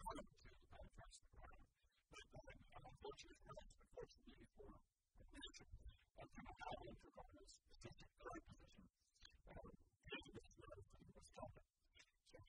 wanted to manifest the crime. But then, unfortunately for the nation, kind of how they took on this strategic third position, because of this growth and this topic. So,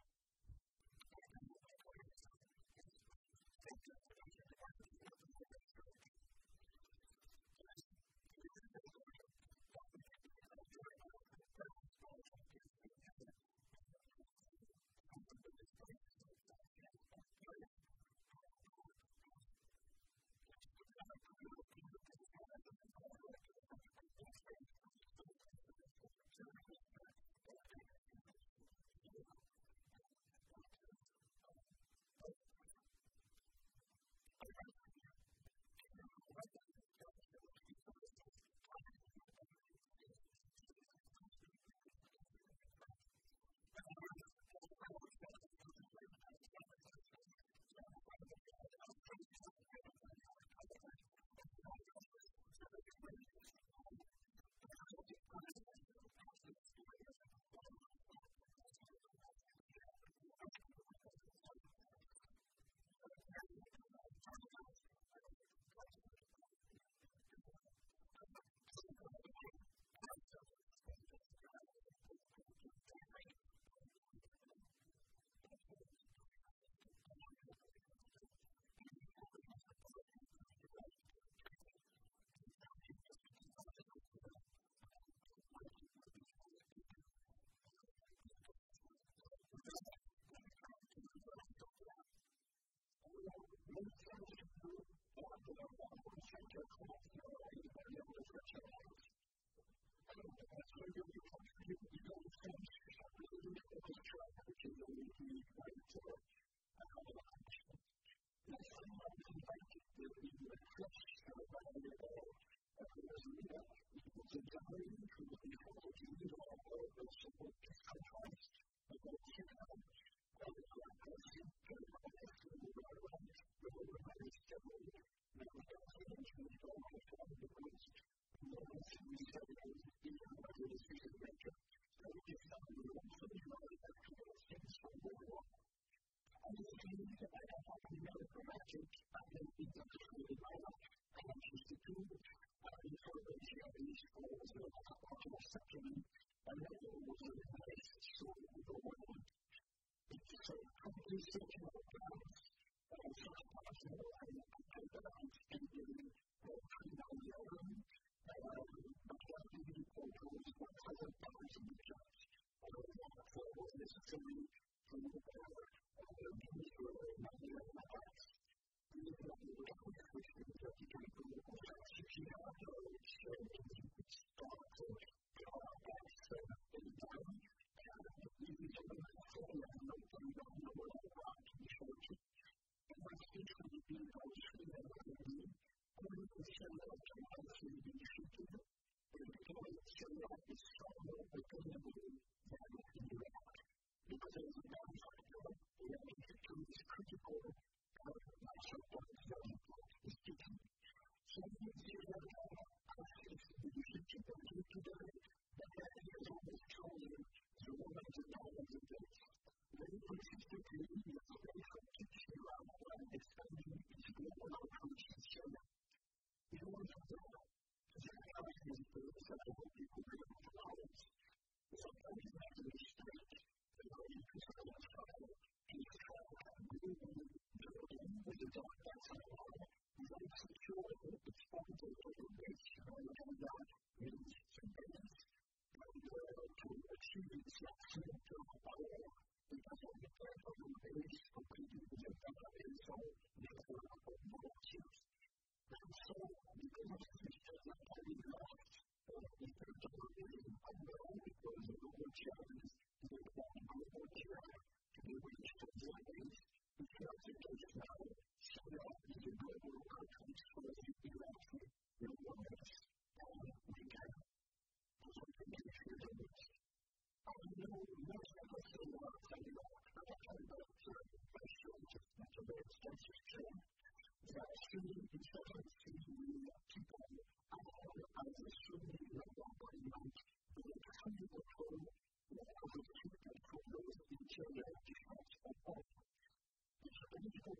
political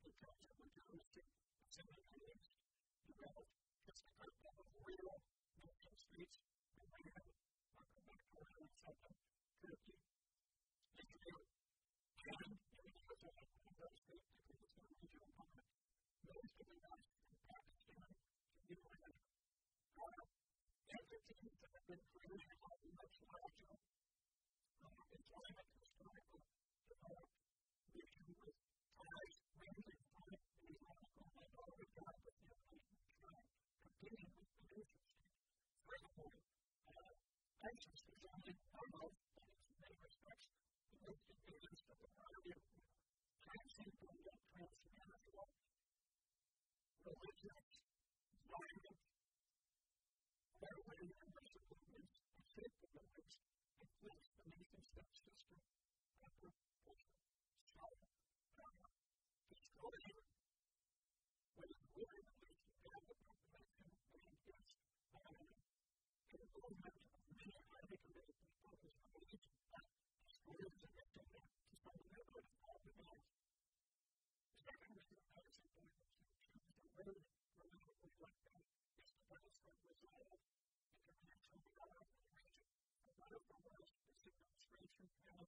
because of legitimacy of sending aliens developed just a couple of real nation states, Iran, North Korea, Southern Turkey, Israel, and because of the those states that it was a regional moment, those of the West from Pakistan to Iran are entities that have been created on a much larger Islamic historical developed region with ties ranging from the Islamic minority tribe with the Iranian tribe, competing with the nation state. Furthermore, ISIS is only one of, in many respects, the most advanced of the variety of transcendent and transnational religions, violent, fairway universal movements, and sacred movements influence the nation-state system after culture. So, destroying what is really the least available population and against the movement of many highly committed people is related that destroys the victim to some level of all the world. The second reason that it's important to choose the road reliably like that is to demonstrate resolve and international dialogue in the region. And one of the most this administration has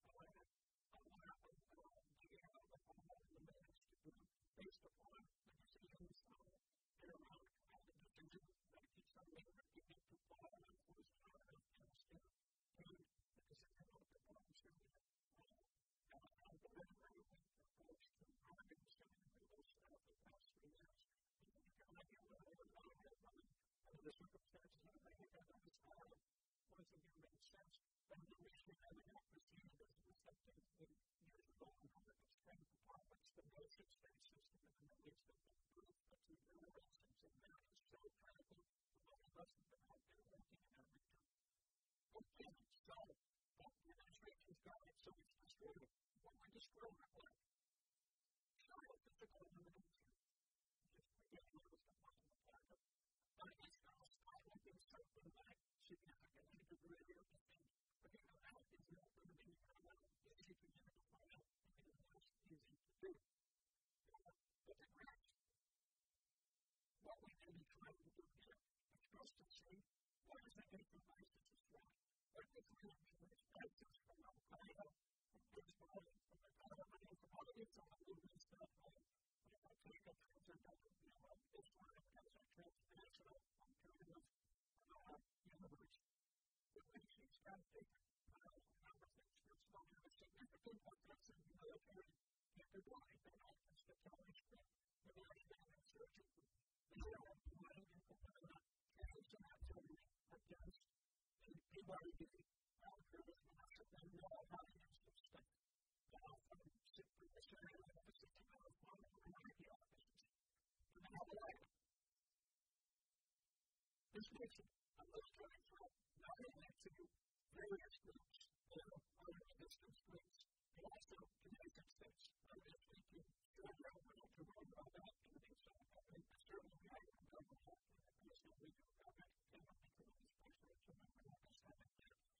the means to do based upon the decisions that are around all the decisions that keep somebody repeating to follow and force out of Afghanistan and the decision of the bomb Syria and the literary approach to Afghanistan in the middle of the past 3 years. And you can argue whether or not under the circumstances of the this all once again makes sense. But the reason we have enough proceeded as it was 17 years ago and under the strength of prophets, the nation-state system in the Middle East has been proved to be real instance and that is so critical for those of us that have been out there working in that region. Okay, so the administration's got it, so it's destroyed. What we destroy it like? So physical elimination. Just forget what was the point of the planet. But it's now stopping something like significantly degree of defeat. But you know, that is not going to be easy to identify out and it was easy to do. But the graph, what we may be trying to do here is just to see what is the information to destroy. What the information is access from Al-Qaeda, from Hezbollah, from the government, from all of these other movements that I take a concern of Islam as a transnational alternative universe. The nation's got to take First of all, there are significant effects in the military capability that happens to tell us that the military insurgency is all blind and completely against the PYD outgroups and they know how to use this stuff. From the Syrian offices to go from the Iraqi offices. And how do I this makes a military threat not only to various groups that are resistance groups, but also to the United States. Obviously, to Georgia, we don't have to worry about that. And so, I think the certainly we have to know what we do about that. And I think it is possible to know what happens to that.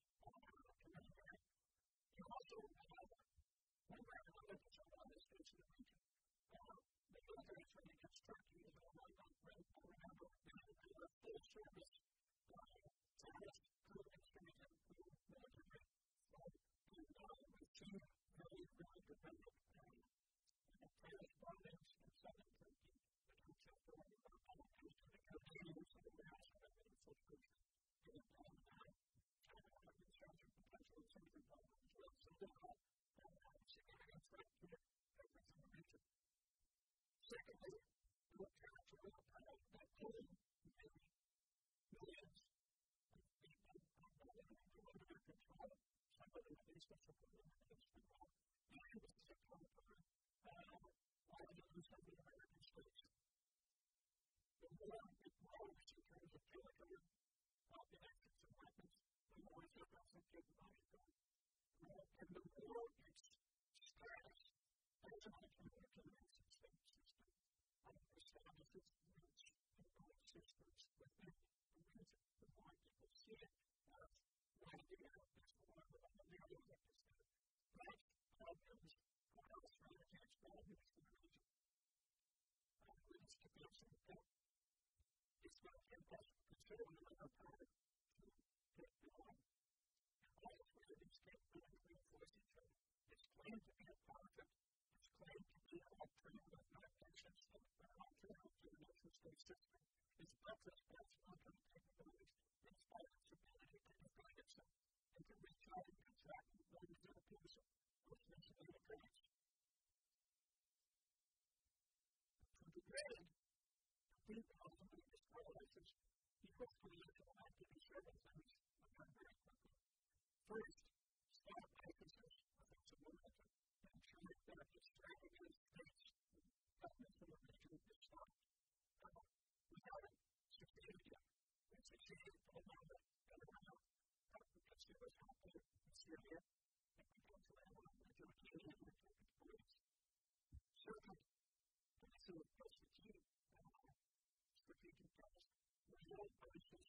You also have one representative of other states in the region. The military training against Turkey is all right on credit. I remember the full service terrorist group experiencing military. And we've seen very, very developed terrorist bombings in southern Turkey that have kept the way of politics to the Canadians and the rest of the infiltration. And China has been charged with potential insurgent bombing as well. So there are significant threat to everything in the region. Secondly, the territorial power that killing millions of people under their control. Some of them at least are supporting against the law. And this is a counter why the use of the American states. The more it grows in terms of territory, the access of weapons, the more it's offensive capability goes. And the more its status ultimately to the nation state system establishes roots in both systems within the region. The more people see it as the idea of this war, the idea of this problems, what else strategy and strategies in the region. certainly not part to get going. All three of these capabilities reinforce each other. It's claimed to be a prophet. It's claimed to be an alternative, not nation-state, but an alternative to the nation-state system. It's buttressed by its military capabilities. It's by its ability to defend itself and to reach out and contract with millions of people, which makes it integrated. To degrade, to think that ultimately destroy ISIS, he puts political activity several things very quickly. First, stop ISIS's offensive momentum and ensure that its extravagant states and governments in the region is stopped. Without it, succeeded yet. It succeeded for a moment and around. We can see what's happening in Syria and potentially around the Turkey and the Turkish police. Second, the issue of strategic task, resolve ISIS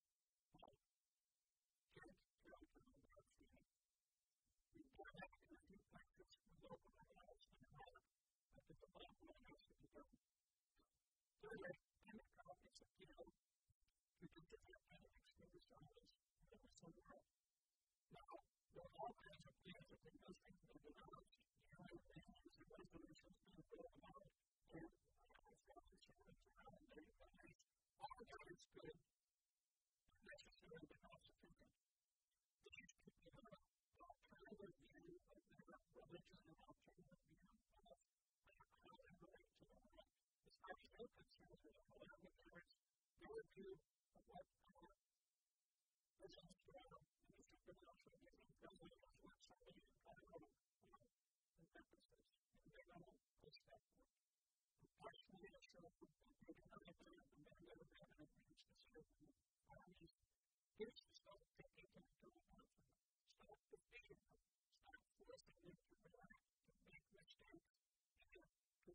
can't come from the battlefield. We brought out in a few factors from local allies in Iraq that the development has to be done. Third, democrats appeal to different extremist armies that were somewhere. Now, there are all kinds of plans that the Muslims have developed, UN plans and resolutions being built out, and Afghanistan insurance around the Middle East. All of that is good, but necessary but not sufficient. These could be an alternative view of their religion and alternative view of how they relate to the world. As far as they're concerned, there is their view of what President Trump and Mr. Filiu and the President of what somebody in Colorado encompasses, and they don't respect it. Partially, it's sort of they can understand the many other evidence to say that armies, here's the stuff that they can do about them. Stop defeating them. Stop forcing them to react, to make mistakes, and to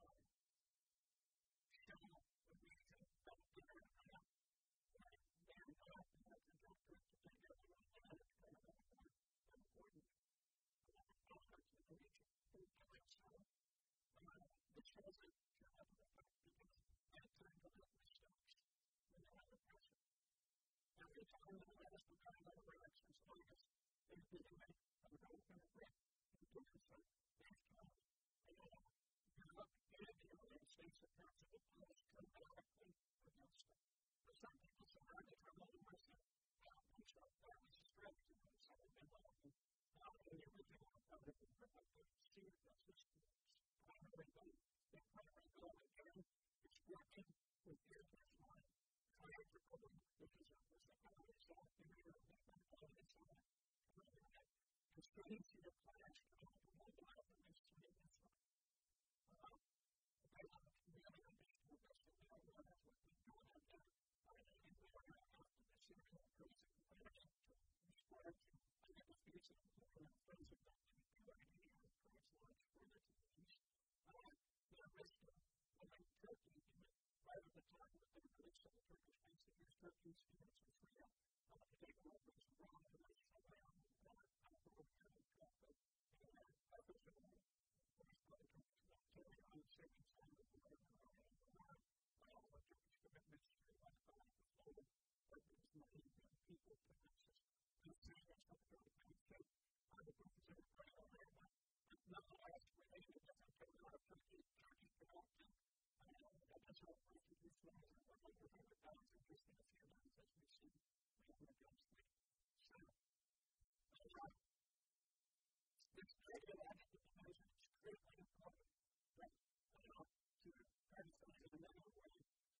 show the reason that they're not this doesn't have an effect because that's time to make mistakes when they're under pressure. Every time the U.S. will come out of elections August, they've been doing an open threat in doing so. They've come Europe and the United States have come to the polls dramatically against them. For some people, surrounded from all the Western that was a strategy for the Southern development. Not only the original Republican, but the seed of this primary goal. The primary goal, again, is working with the international triad republic, which is a secondary South Korea, and United States, and starting to the plans to mobilize the next 3 years. They want to really understand the best of the world, that's what they're doing out there. And we are now after the Syrian crisis, and we're going to respond to the defeats of the friends of that community with Christ large further to the east. They're risking when Turkey, right at the time that they released the Turkish base to use Turkey's units for freedom, to take over this wrong to this around the European conflict, and that was the way Turkish carry on the same time that the Iran by all the Turkish commitments to identify the flow of these million people to access. And the same as the Turkish state, the Turkish everybody aware of that. Nonetheless, related to different things out of Turkey developed. That's how refugees from over 100,000 just in a few months as we see movement against me. So, this negative attitude because it's critically important that to try to find it another way.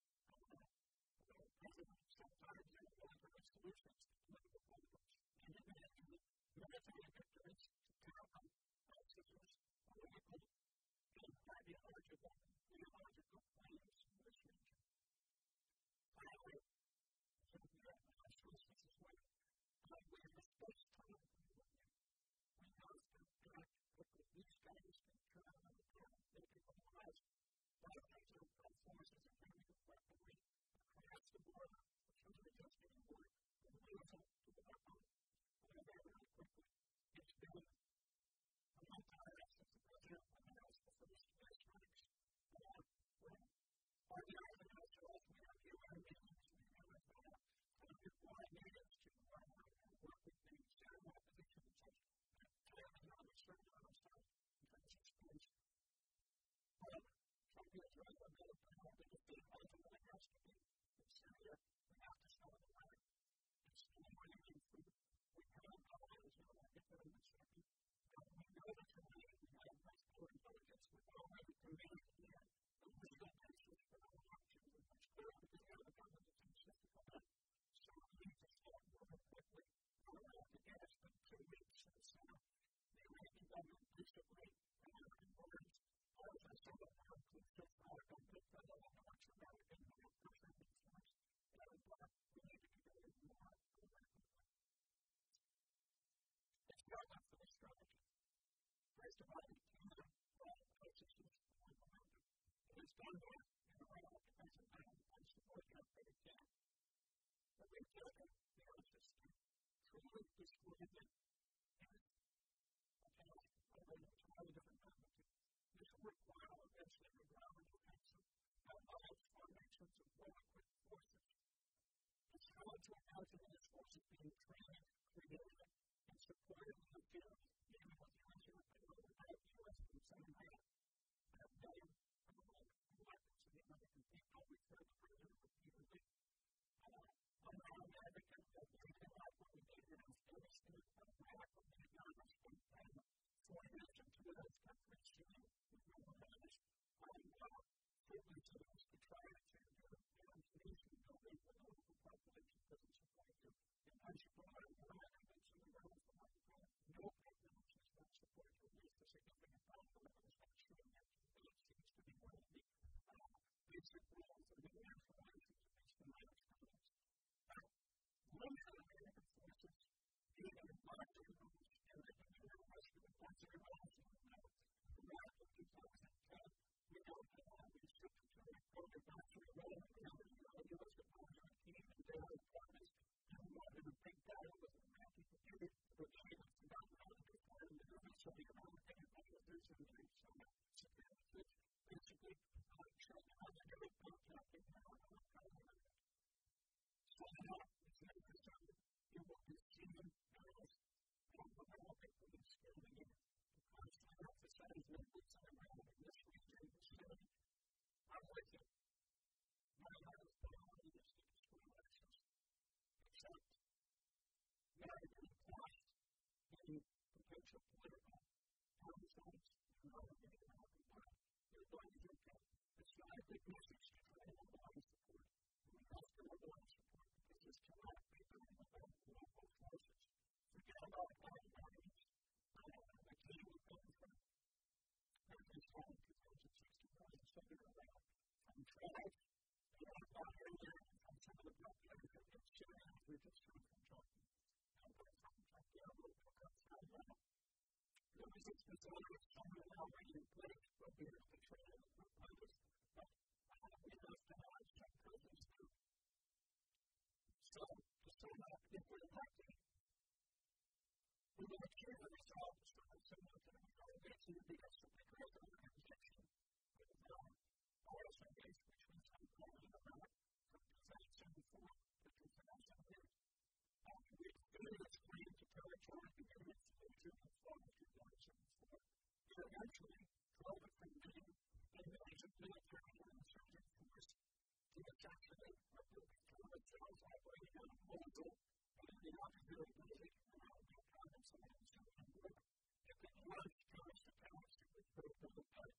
Sometimes there are other solutions to political problems. And even after the military victories to tackle ISIS politically and ideological claims in this region. Finally, something that I suppose this is what we have this time to do. We have to act quickly. These guys can turn on the ground. They can mobilize thousands of forces and chemical weaponry across the border, which is just getting more than the result to the weapon. Very quickly. It's been a long time since the president announced the first airstrikes. When RDI announced that we have UN meetings, we have right? In words, as I said, I don't think that I don't know much about it in my personal influence, and we need to be doing more collectively. It's not enough for the strategy. First of all, we can processes on momentum. And it's done that in a way that depends on how I support that, but it can. But we can the system truly destroyed it. And I know it's a lot of different magnitude. This will require eventually a ground offensive of large formations of well-equipped forces. It's hard to imagine these forces being trained, created, and supported in the field, even with the U.S. and some land. That million weapons of the American people referred further repeatedly. I'm not an advocate of bringing up what we did in Afghanistan, Iraq, or Vietnam, and 4 years into those countries, Syria, with no one else. I'm certainly to those to try to do nation building for the local population doesn't support you. And I support Iraq, and some of those from my point, no population does not support you. At least a significant population is not sure that it seems to be one of the basic rules of the national relations against the United States. One of the American forces, even in large numbers, and I think the rest of the forces are also Iraq in 2010, we don't have all these secretary voted back to the role of the U.S. Department of Team and Daily Departments, and we wanted a big battle with the Iraqi community, but they have forgotten how to do part of the movement, so the American officers and the security basically showed how to do it, contacting them. So now, it's not just you will be seen as developing for this building and to constantly emphasize that it's around in this region of the city. I'm with you. My heart is priority is to destroy elections. Except, now you're going to cost any potential political homicides and all of the American life. You're going to get that. It's not a big message to try to mobilize support. We have to mobilize support because this cannot be done without local forces. Forget about body armies. The key will come from every time 2060, 2070, from tribes, and I'm not earlier from some of the military that get Syria, we're just from Kentucky. And from Kentucky, I will pick up from that. The resistance order is somewhere already in place, but we have to train it with others. But we have to have some presence too. So, to sum up, if we're lucky, we will achieve the results from the similar organization because of the great organization with the RSAs, which was uncovered about from 2004 to 2008. We extended its claim to territory beginning its closure in fall of 2004. It eventually drove it from being a major military and insurgent force to assassinate what will become itself operating out of Mosul and the opposite music around the province of Eisenstadt. It could launch terrorist attacks that would put up the fight.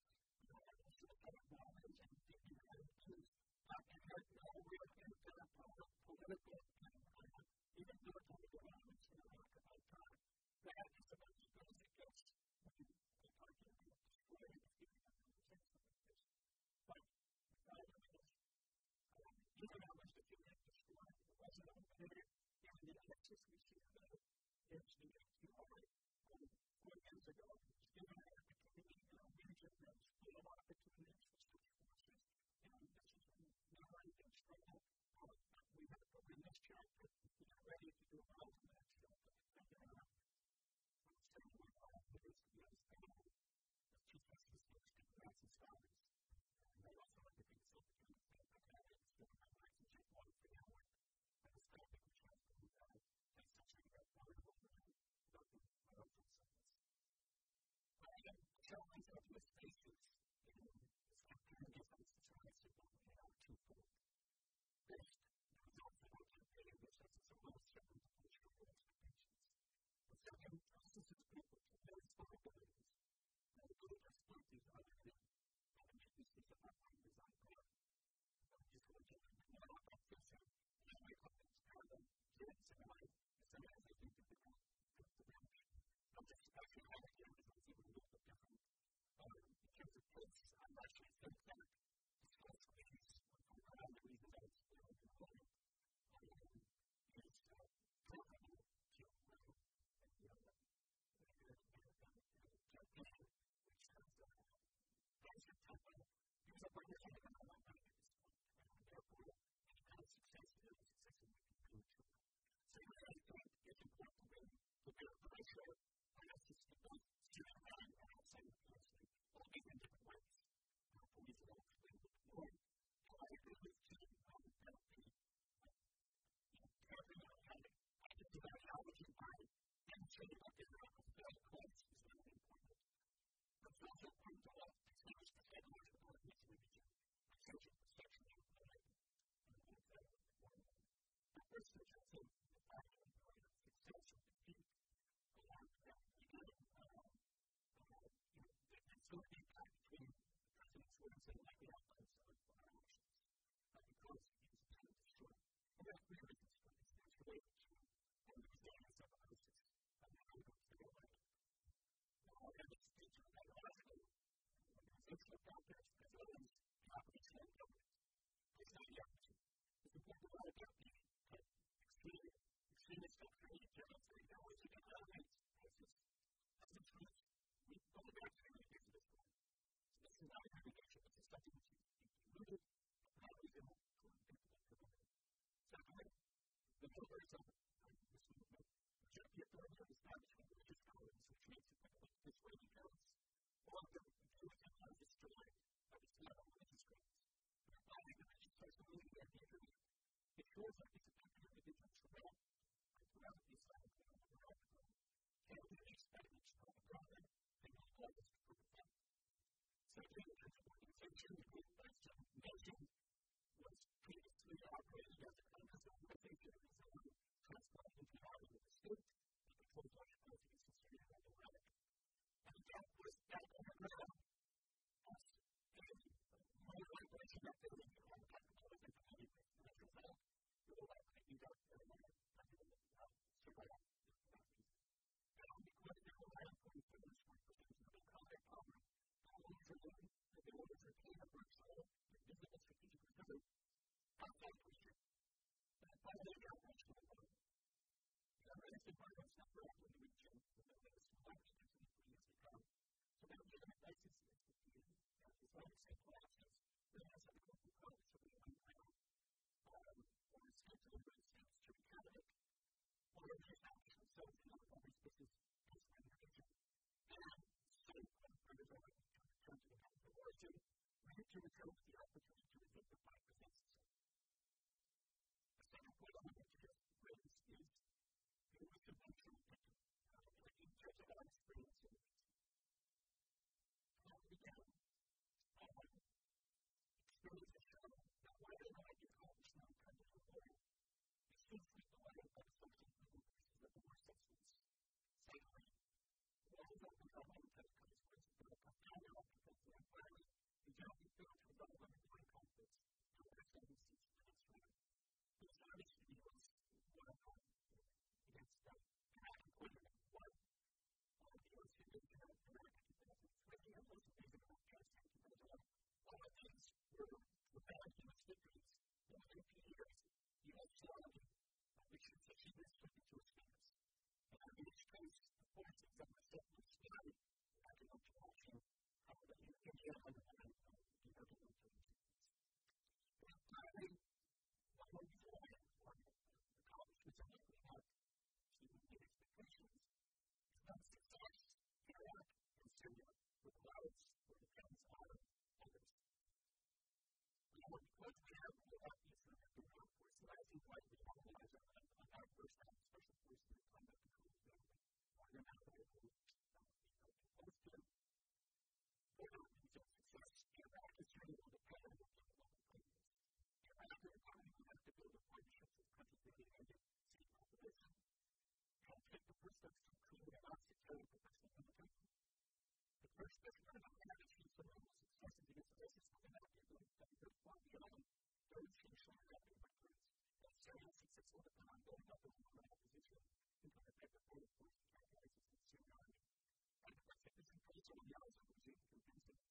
And thinking about it is, it had no real impact on the political and even military developments in America at that time. That is about as good as it gets when you're talking about destroying the future of organizations like this. But the problem is, even how much the future is destroyed, it wasn't eliminated. And the Texas we see today is the AQR 4 years ago. It's given an opportunity in a region that's full of opportunities for such forces. And this is never been struggled. We have to win this chapter. We're ready to do well in the next chapter. I'm saying my goal is to be understanding the Chief Justice of the United States. And I also like to be so that it's doing my life and just one for the hour. I just don't think we should have to do that. That's such a good part of what we're doing. I don't think so. I am challenged with the spaces in this academic difference to try to see what we have twofold. First, the results of our campaign which has a lot of certain political expectations. The second, processes people to their responsibilities. And the good responsibilities are other and the agencies of our own design plan. I'm just going to get more about this and my comments parallel kids and life as soon as I think that they will get the benefit. I'm just actually having to do this even a little bit different. also point out distinguish the technological ability to religion, essential perception of the life, and the effect of the world. The first which I think the fact of the success of the people along with that, again, there's no impact between the president's words and like the outcomes of our actions. Because he was trying to destroy. And there are three reasons for this. It's related to understanding of ISIS and how it goes their way. And it's ideological, organizational factors, as well as the opposition and government. It's not the opposite. It's important to know about the extremist doctrine of genocide. There was a government ISIS. That's the truth. We've gone back to the years of this one. So this is not a contradiction. This is something which is rooted. Secondly, the pillars of this movement, Jean-Pierre Filiu establishment of religious tolerance, which makes it dissuading parents, all of them include and are destroyed by the threat of religious groups. And finally, the religious personality of the interview, it shows that it's a country of individuals throughout the Islamic world, can be expected to have a government and not always for the fact. Secondly, in terms of organization, the group by some nation was previously operating as a Congress organization and so on, transformed into an arm of the state, and controlled by politics and security and democratic. And that was that underground as a more liberation of the capitalism and the industrial realm, it will likely be done for a moment under the survival of the Nazis. And because there were high point figures for percentage of economic power, the owners are looking for the owners are paying a virtual and visible strategic recovery. Outside the region. And finally, the operational environment. The government environment is not correct in the region, the latest large density for years to come. So that given that ISIS is defeated, and the Islamic State collapses, there has to be a process of the underground, or escape to the United States to recabinet, or reestablish themselves in other countries, this is elsewhere in the region. And so, others are looking to return to the country of origin, ready to return to the opportunity to resist the fight presents itself. The second point I want to raise is the convention in terms of our experience in the region. How we began, experience has shown that whether or not you accomplish not kind of reform, it's usually delayed by the social movement versus the more substance. Secondly, the laws of the government have consequences that are profound and often from the environment, and generally fail to resolve underlying conflicts and understand the seats of the struggle. The Islamic State was one of them against the Iraqi government, one of the U.S. invasion of Iraq in 2003, and most of these in Afghanistan in 2011. All of these were bad U.S. victories. In 18 years, the U.S. strategy, which is achievements subject to its fingers. And in each case, the forces that were set to study economic action, India undermined the economic achievements. And finally, one of the accomplishments I think we have to meet expectations is not success in Iraq and Syria requires or depends on others. Because we have the obvious the workforce rising widely organized on our first time special forces in climate control development are now available opposed to further reasons of success. Iraq is turning to depend on local players. Iraq and economy will have to build a partnership with countries that they ended seeking opposition and take the first steps to create an off-sectarian professional military. The first step to achieve some of the successes against ISIS was an active military that far beyond those traditionally rapid recruits. And Syrian success will depend on building up a movement opposition into an effective forward force to fight ISIS in the Syrian army. And the Pacific and political allies are losing to convince them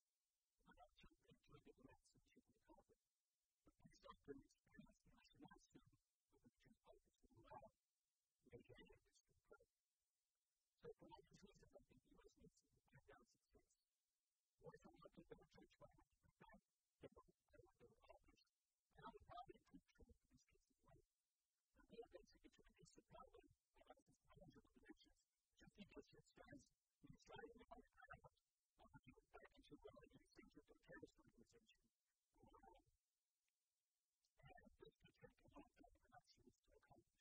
to a diplomatic solution to the conflict. But these doctrine experience the national system of the two politics will allow maintaining this control. So for all these reasons, I think the U.S. needs to find out success. What is the market that we're trying to find? In fact, they were accomplished. And I would probably improve trade for these cases later. And they are basically to reduce the problem of ISIS tangible dimensions. Just because it stands in the side of the other crowd, you would back into the same sort of terrorist organization. And this could take a long time for Nazis to accomplish.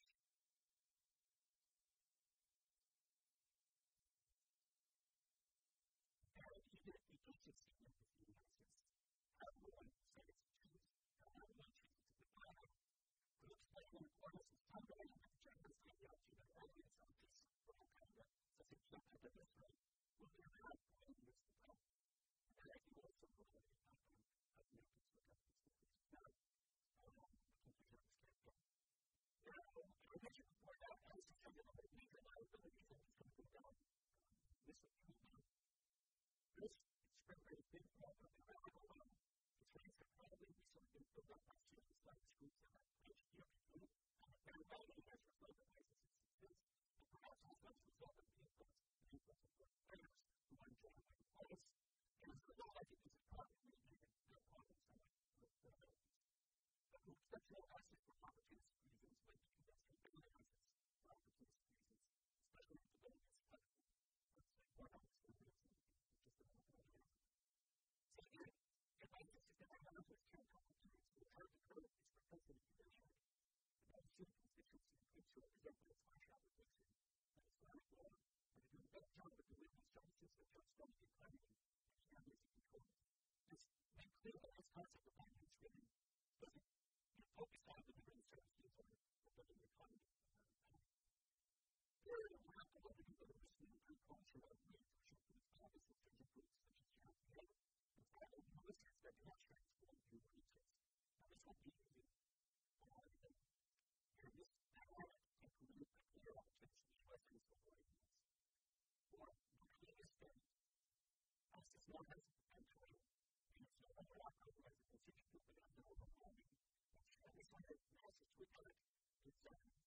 And even if we players who want to join the place. And as a result, I think there's a problem with the problems that the sexual access for opportunistic reasons, like the industrial access for opportunistic reasons, especially if the building is flexible. Let's say, one of the experience is just a little bit of so again, if I just say I have this kind of opportunities, it's hard to code this propensity condition. And I assume constituency includes to represent that it's my application. And it's not wrong. And to do a better job of doing these justice and just don't get clarity, and you have this control. Just make clear that this concept of violence really doesn't focus on the different services or the economy. There are a lot of other people that are listening to culture of needs, which includes all the systems of groups such as Jean-Pierre and all the listeners that do not transform through the research. Now, this won't be easy. Here, this dynamic can create a clear opportunity to lessons for avoidance. Or, the previous study, as this one has the potential, and it's no longer operating as a constituent, but as an overwhelming. And this one has access to a target. It's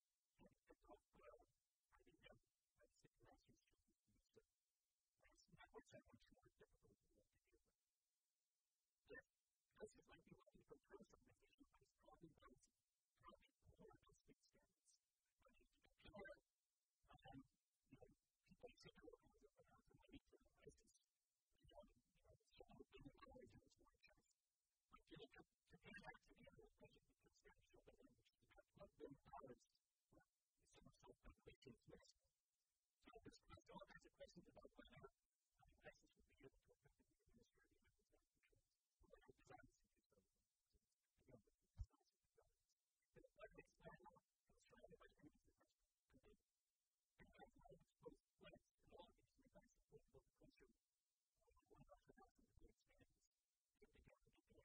that's the classroom students to be studied. That works out much more difficult than what they do. If this is like you're looking for terms of organization, but it's probably balancing, probably poor state standards. But if you compare, people take a look at the money for the ISIS, it's $1 billion in this war chest. But if you look at compare that to the other budget, the substantial budget, which is about $1 billion for the summer self-population of Mexico. So this caused all kinds of questions about whether ISIS would be able to effectively administer the American gun controls. Or whether it designs to do so. Again, the designs to do so. But whether it's now, it's surrounded by enemies of Russia. And that's not exposed threats in all of these events that will look closer one of us around the great standards. If they get together.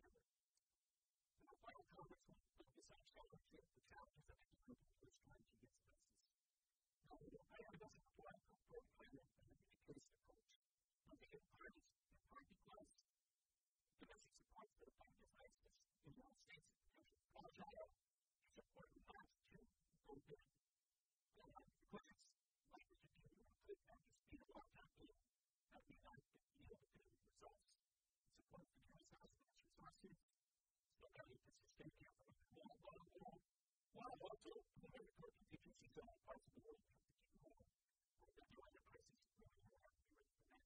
So the final comments will focus on scholarship, the challenges of the group in which trying to get justice. I doesn't apply for a program and an education approach. I think in part because domestic support for the public ISIS in the United States is potentially fragile to support the not to go big. Because it's likely to do good and just be a long campaign that may not be able to get results. The support for the U.S. House resources, so that it is sustainable for a long time. While also political contingencies in all parts of the world have to keep going, but the other places really don't have to be ready for that.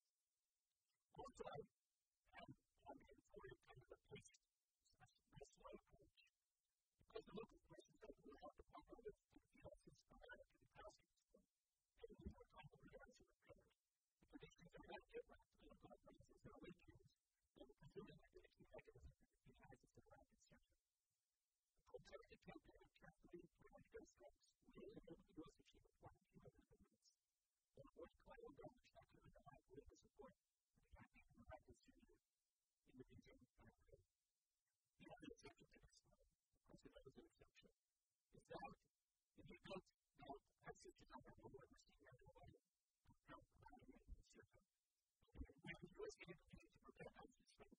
Also, I'm looking forward to kind of a paced, a slow approach. Because the local places don't really have to partner with the fields to the classrooms. They need more time to realize and recover. The conditions are not different to the local places that are weekends, but we're presuming that the key mechanism for the ISIS is around construction. Protected campaign of carefully planned airstrikes will enable the U.S. to achieve important human limits. And avoid collateral damage that could undermine political support for the campaign of Iraq and Syria in the region of Iran. The other exception to this, of course, there is an exception, is that in the event that ISIS does not have over seeing right away to help Iran in Syria, when the U.S. can intervene to prevent ISIS from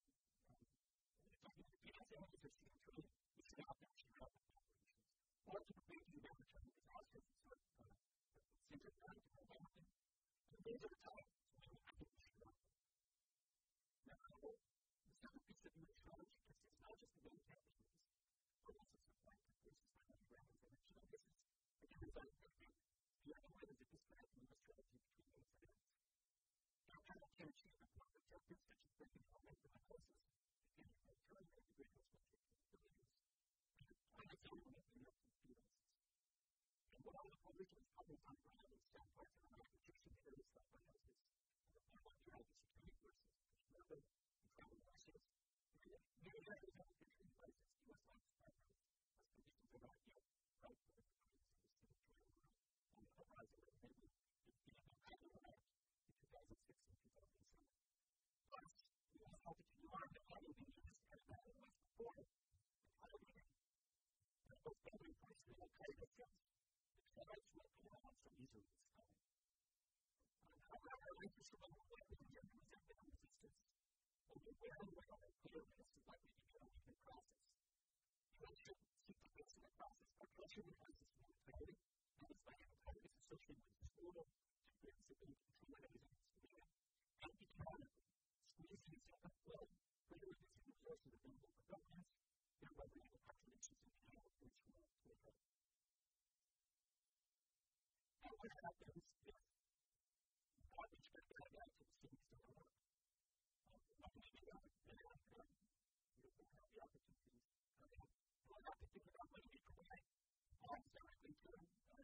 the advantages of seeing trade, we should not actually help the populations. Or to prevent the humanitarian disasters and sort of things like that to go along with. And those are the times when I think we should help them. Now, the second piece of your challenge is not just the main campaigns, but also support the places like the Iranians and the Chile. This is, again, as I think, the other way is a disconnect in the strategy between those items. Now, how can achieve important objectives such as breaking momentum and forces? And turn the individual's capabilities and apply its own enough experiences. And what all the coalitions published on the ground in some parts of the application areas like ISIS and the point of the Iraqi security forces, which never control Russia's, and many others have contributed ISIS to U.S. life partners as conditions are not yet right for the countries in the territorial world on the horizon of maybe the attack in Iraq in 2006 and 2007. Plus, we also have to keep in mind that all of these used as battlelines before the Taliban, and both building personally and Al-Qaeda felt the tribes will go on so easily this time. However, interest from the likely to get resentment and resistance will be well aware that clearness is likely to be a weakened process. You should seek to fix the process by pressuring ISIS militarily, and despite the targets associated with this order, to basically intimidating and severe, and economically, squeezing itself at flow, greater reducing resources available for governments, thereby bringing the populations in power for its rule to a head. Now, what happens if garbage gets back out to the cities that are not maybe they don't have the opportunities. So I have to think about whether we provide bonds directly to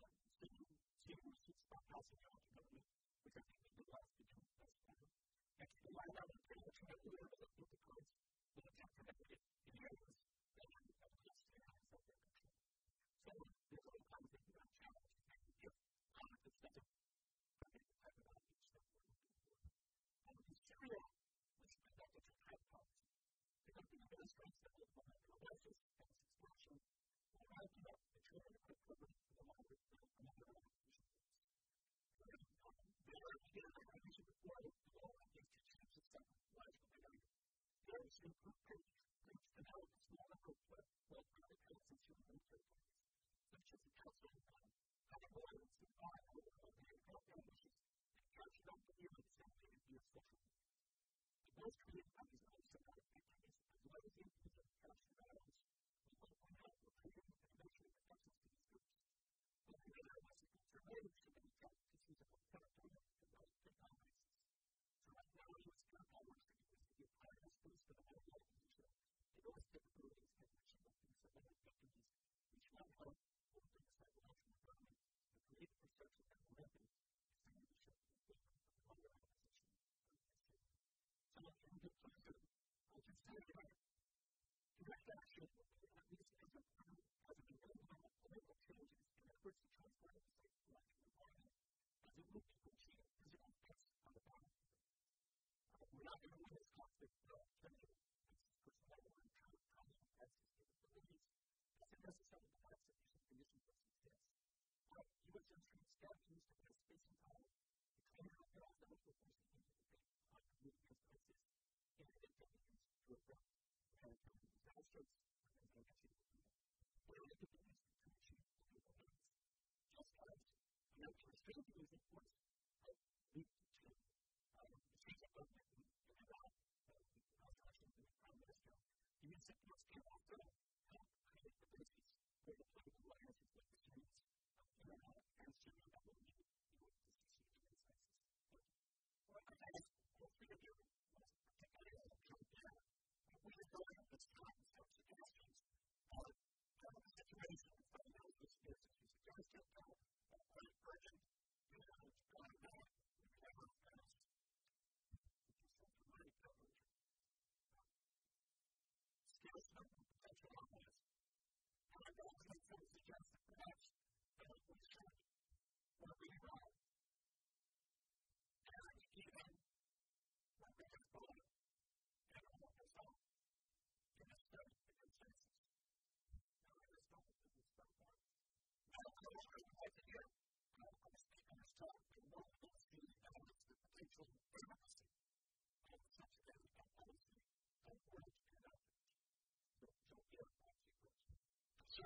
city receipts by passing on to government, which I think we do last to do best ever. Next, we might have a pretty much regular with the codes with a tax benefit in areas that have the least of their control. So there's all kinds of things that challenge if it's not a type of outreach that we're looking for. In Syria, which is connected to trade policy, the government administrates the whole government progresses and its expansion, and ramping up the trade and credit programs for the moderate and underlying initiatives. There are again, as I mentioned before, the law against the change of some larger area. There is some groups that help a small number of well-funded councils in military parties, such as the Council on Public Violence and Health Issues, that judge not to be represented via social media. The most creative parties are also not activities, as well as the increase of council violence, will open up recruiting and eventually defenses to these groups. But the other was the conservative committee to see the territory and those technologies. So right now, U.S. Congress is to give private space for the whole opposition, and those capabilities have achieved things that other activities, which might help with things like election government, the creative infrastructure and the weapons, is to be sure to the other opposition. So in the closure, I can say that direct action, at least as a beginning of political changes in efforts to transform the state's political environment, as it will be achieve physical effects on the battlefield. We're not going to win this conflict without changing this personnel and training and access capabilities. That's a necessary device of using conditions of success. U.S. instruments can use the best space and time to train our girls that will force them into the debate on community against ISIS, and it can be used to avert humanitarian disasters, as I mentioned before, or it can be used to achieve political ends. Just as American restraining is important, lead to change. The change of government in Iraq, the Russian Prime Minister, the use of force can also help create the basis for the political alliances with the Sunnis in Iraq and Syria that will need in order to succeed against ISIS. Thank you. Well, I guess all three of you, particularly Jean-Pierre, we are going at this time some suggestions on the situation of fundamental spirits of suggestion of quite urgent and going back and never finished. Which is something really coverage. Skills and potential obvious. And I'm going to make some suggestions perhaps that we should work really well. And even what we have thought and what we saw in the study of the consensus. Now, I just don't think this stuff works. Now, I would like to hear a speaker's talk and what we see as the potential democracy of such a policy of orange and outreach. So, Jean-Pierre, that's your question. So,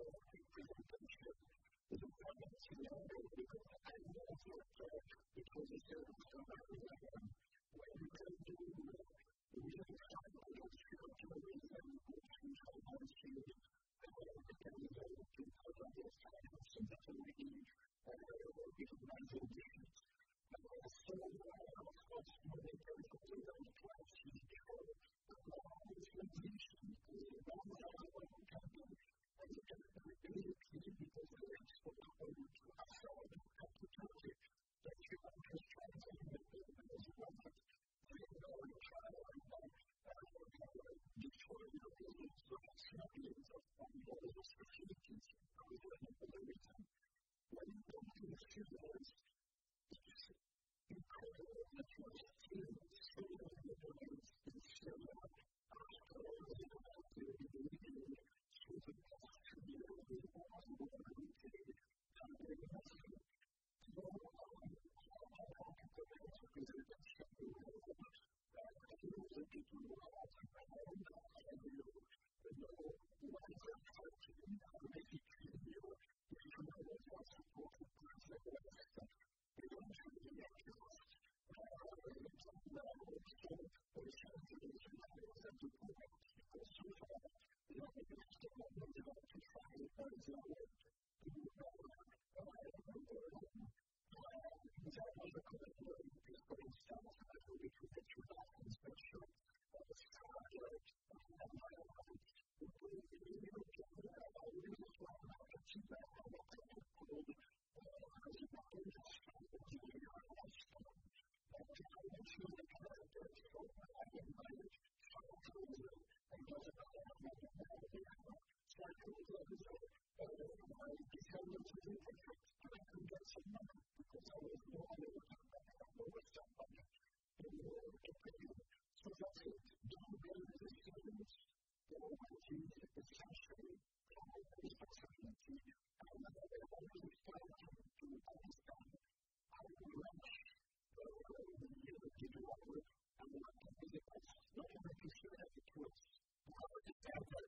presentation is important to know because I know that because it's a when you can do really hard work structurally and sometimes you can do other science and that will be organization. So, what's more important is that you can see this transition is one that can be and you can really clear because the rest of the world to outside of the country that you understand as well that they know the trial and destroy the buildings of the champions of all the facilities within the region. When you go to the students, it's incredible that you are still saving the buildings in Syria after all the building through the past 2 years with all the water we paid and the investment. So, I want to go back to the presentation of the world. I know that people who are out of the world and you know what is that fighting and make it clear if you know that you are supported by the West. Eventually, you have to ask now also for the centralization of the government because so far the Minister of Government want to try as a way to that was a commitment because for instance I will be to get you back inspection of the project and my life will be able to really try to achieve that and what I have called as a industry of the lifestyle. And I mentioned the characters so I invited psychology and those about psychology my descendants is imperfect and I can get some money because I was born in the Western Bank in the opinion. So that's it. Don't build resistance or achieve essentially responsibility and they always try to understand how to launch the developer and what to be the best. Not only to share the tools, but to have that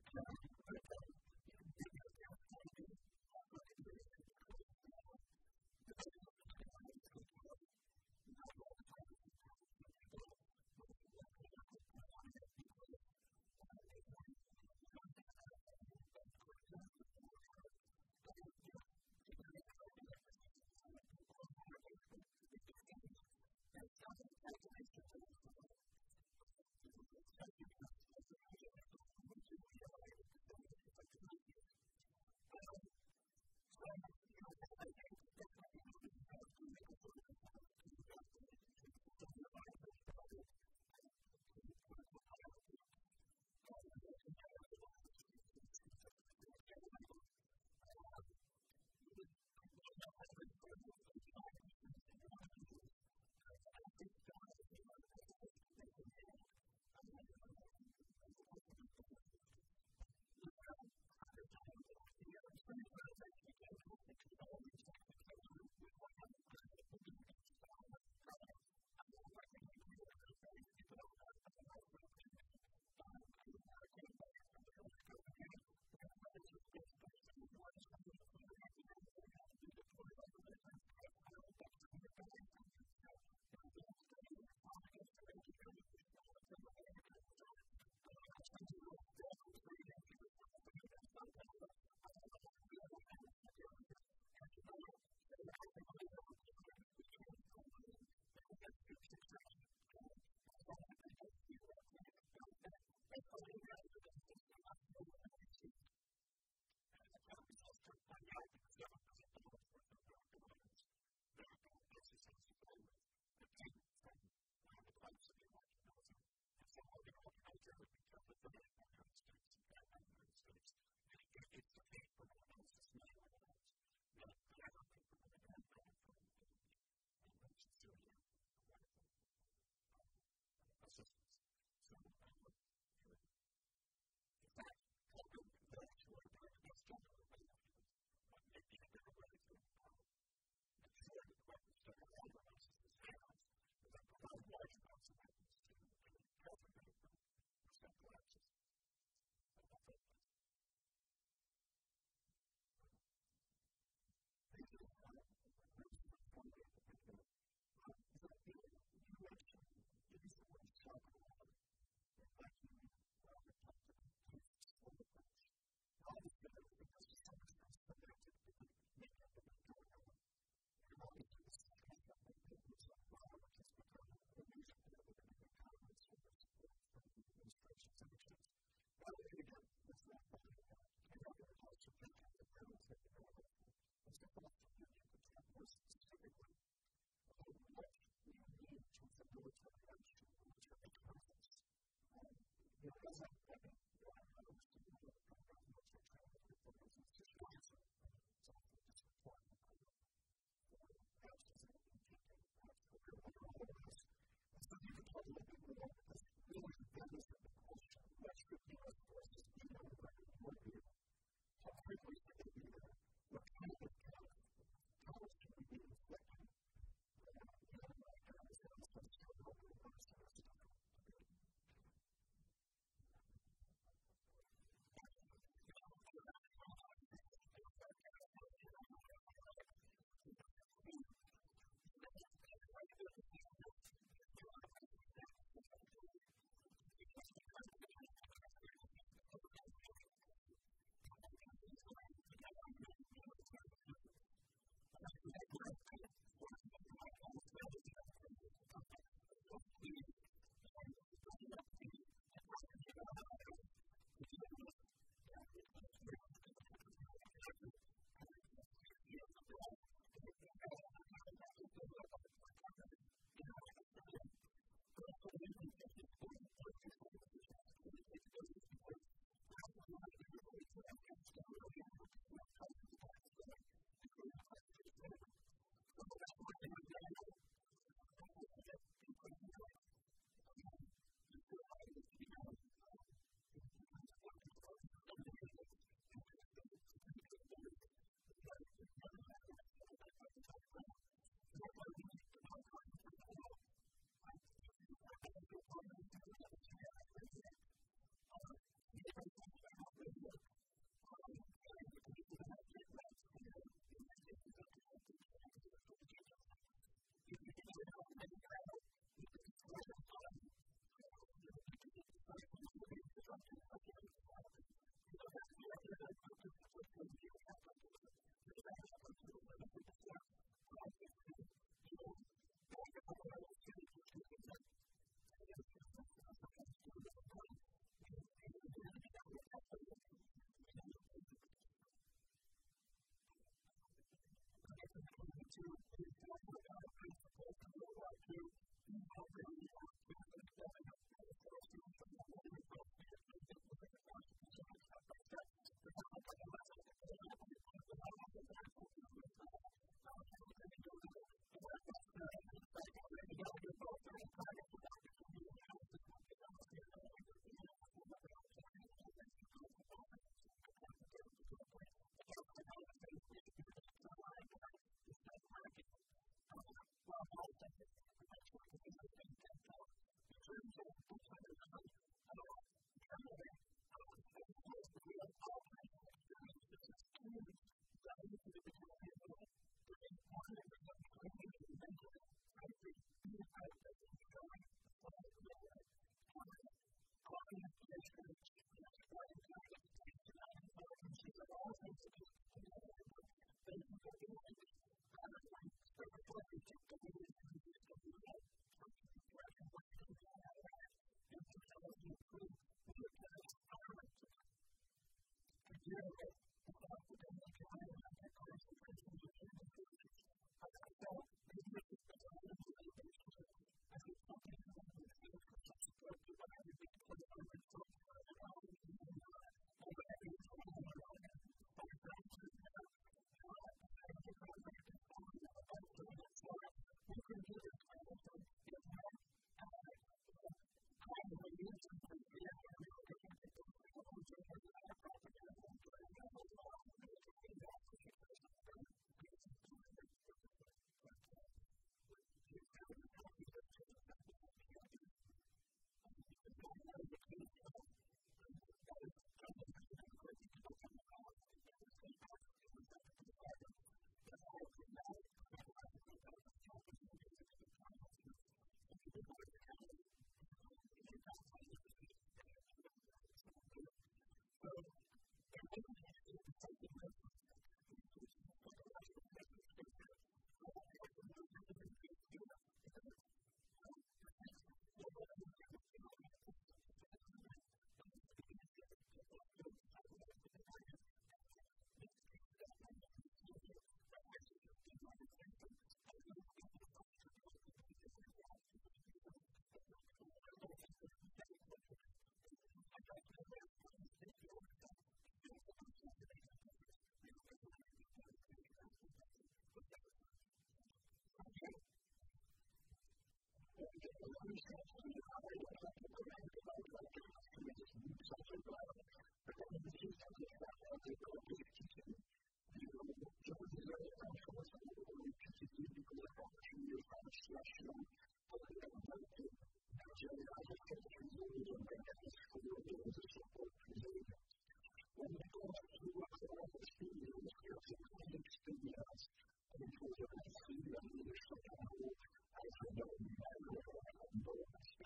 Thank you.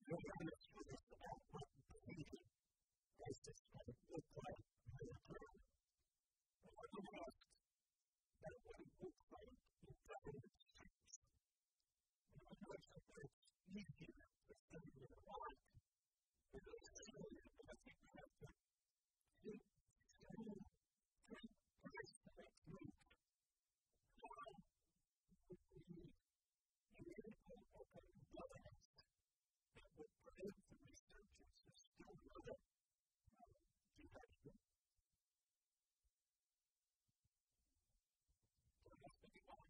no evidence for this about what the behavior as this kind of look like may occur. But nonetheless, that what it looks like in government states. And I know it's easier to study it a lot. It is easier, but I think we have to think through ways to make room how the political or governance that would prevent the researchers to still know that direction. So I think it was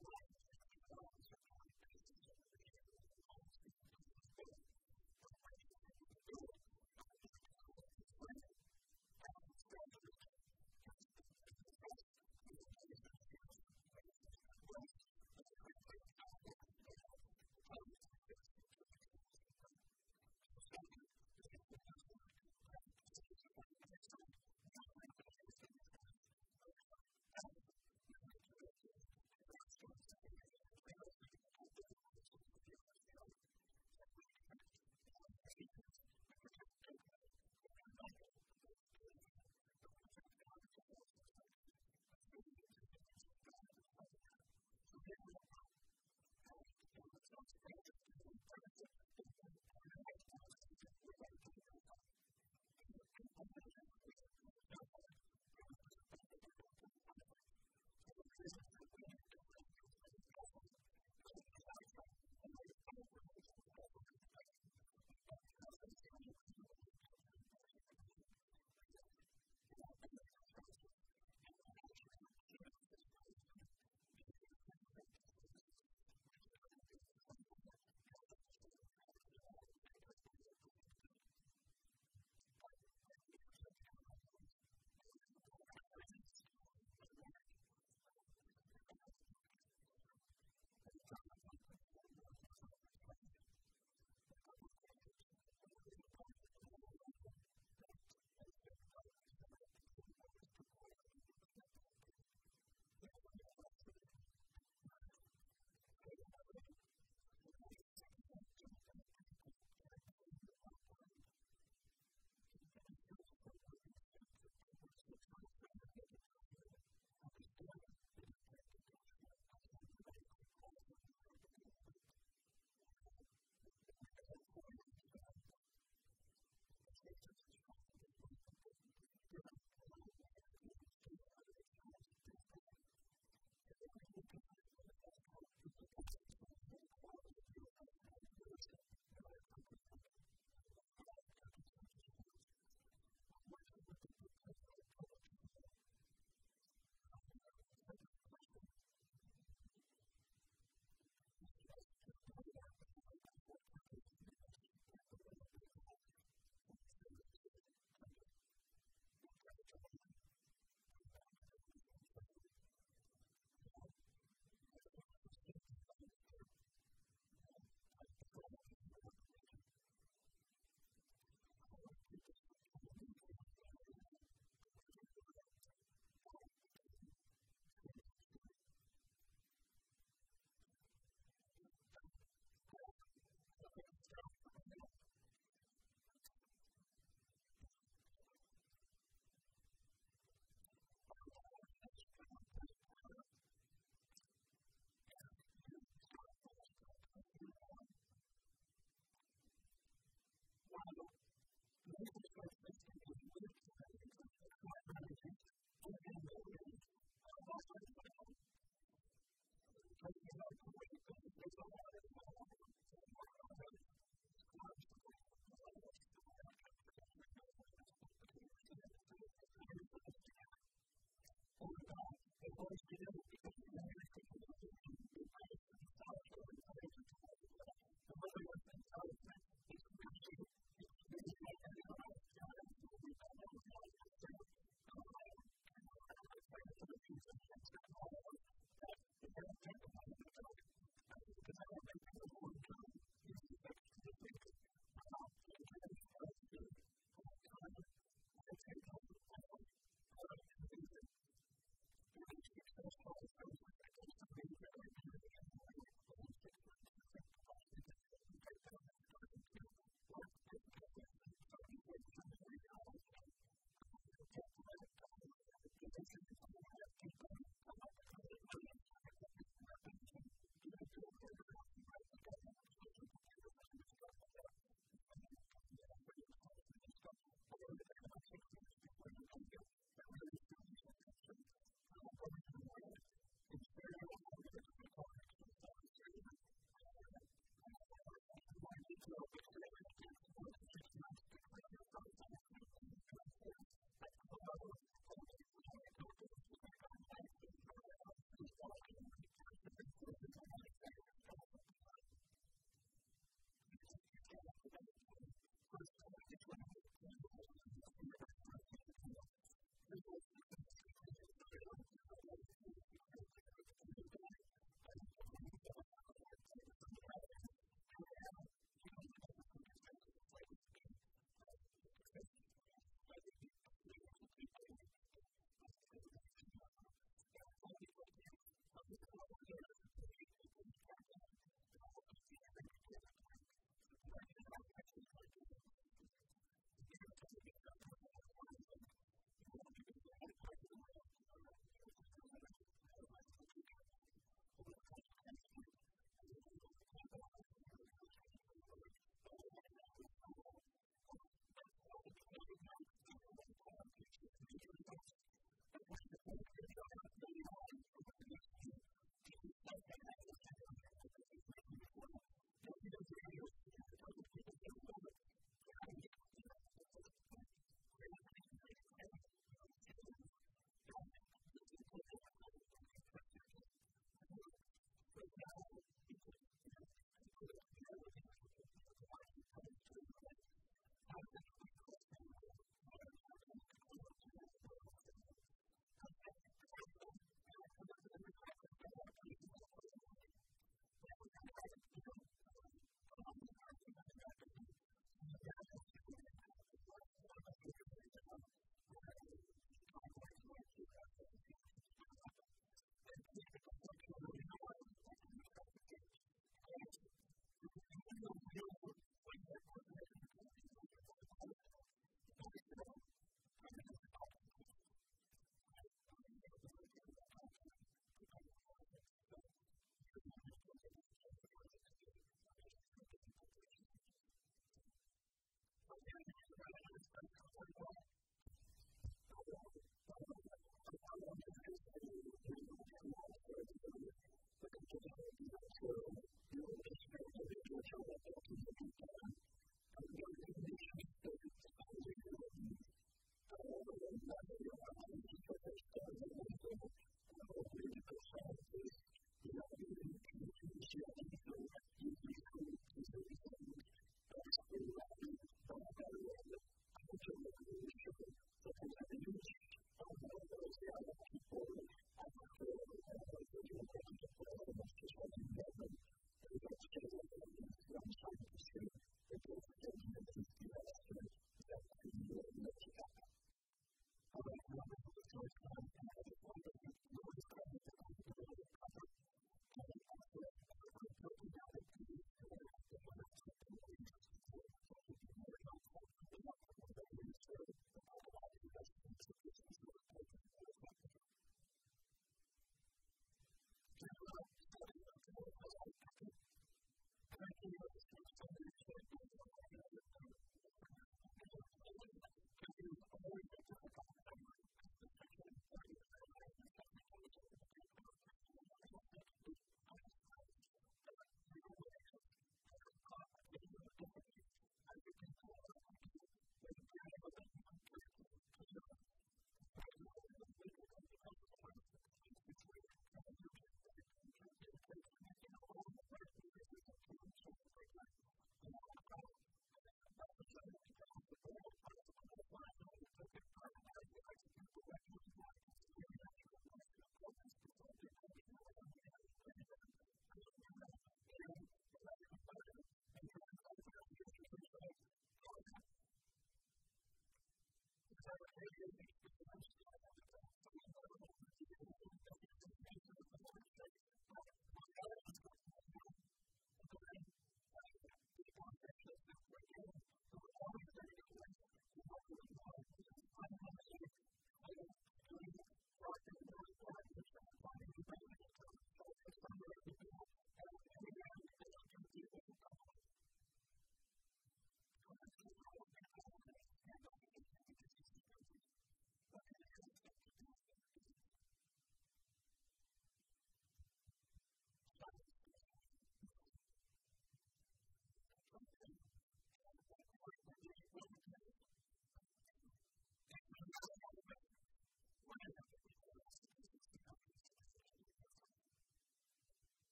Thank you.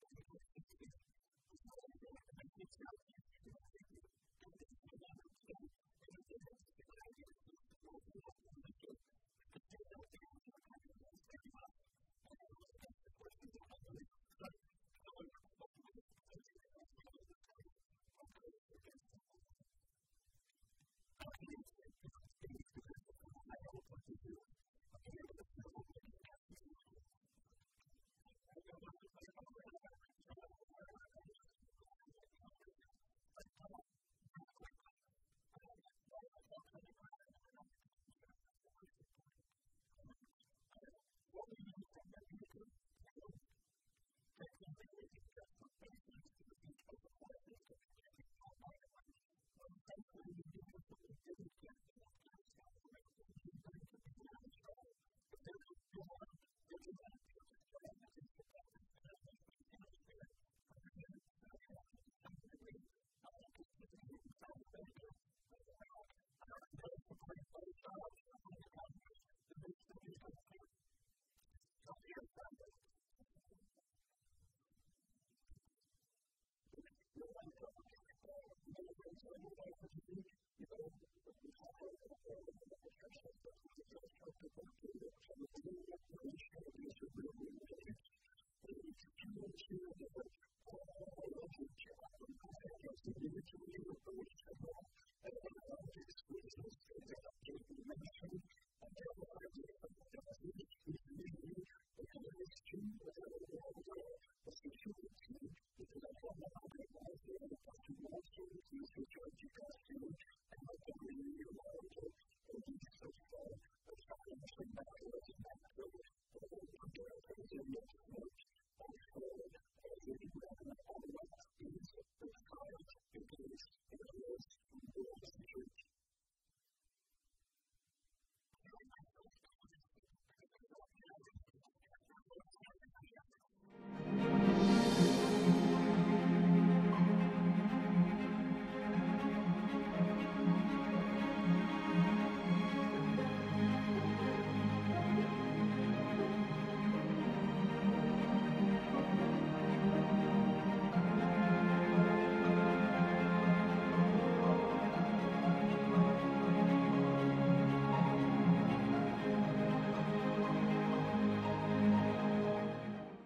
to